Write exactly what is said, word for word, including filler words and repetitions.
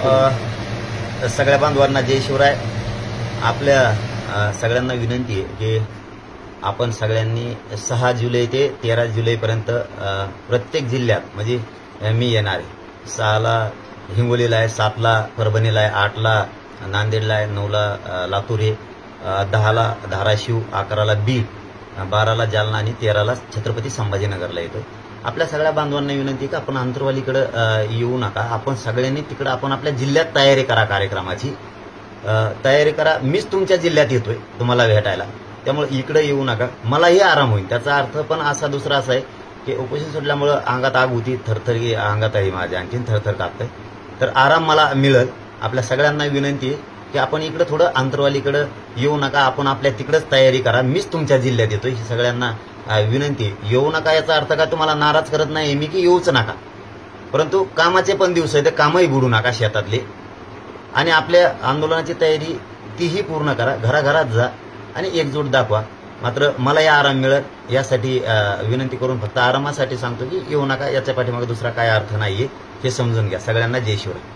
अ, सगळ्या बांधवांना जय शिवराय. आपल्या अ, सगळ्यांना विनंती आहे की आपण सगळ्यांनी सहा जुलै ते तेरा जुलैपर्यंत अ, प्रत्येक जिल्ह्यात म्हणजे अ, मी येणार आहे. सहाला हिंगोलीला आहे, सातला परभणीला आहे, आठला नांदेडला आहे, नऊला अ, लातूर आहे, अ, दहाला धाराशिव, अकराला बीड, अ, बाराला जालना आणि तेराला छत्रपती संभाजीनगरला येतो. आपल्या सगळ्या बांधवांना विनंती की आपण आंतरवालीकडे येऊ नका. आपण सगळ्यांनी तिकडे आपण आपल्या जिल्ह्यात तयारी करा, कार्यक्रमाची अ, तयारी करा. मीच तुमच्या जिल्ह्यात येतोय तुम्हाला भेटायला, त्यामुळे इकडे येऊ नका. मलाही आराम होईल. त्याचा अर्थ पण असा दुसरा असा आहे की उपोषण सोडल्यामुळं अंगात आग होती, थरथरी अंगात आहे माझ्या, आणखीन थरथर कापतंय, तर आराम मला मिळेल. आपल्या सगळ्यांना विनंती आहे की आपण इकडे थोडं आंतरवालीकडे येऊ नका. आपण आपल्या तिकडेच तयारी करा. मीच तुमच्या जिल्ह्यात येतोय ही सगळ्यांना विनंती. येऊ नका याचा अर्थ काय तुम्हाला नाराज करत नाही मी की येऊच नका, परंतु कामाचे पण दिवस आहे, ते कामही बुडू नका शेतातले. आणि आपल्या आंदोलनाची तयारी तीही पूर्ण करा. घराघरात जा आणि एकजूट दाखवा. मात्र मलाही आराम मिळेल यासाठी विनंती करून फक्त आरामासाठी सांगतो की येऊ नका. याच्या पाठीमागे दुसरा काय अर्थ नाहीये हे समजून घ्या. सगळ्यांना जय शिवराय.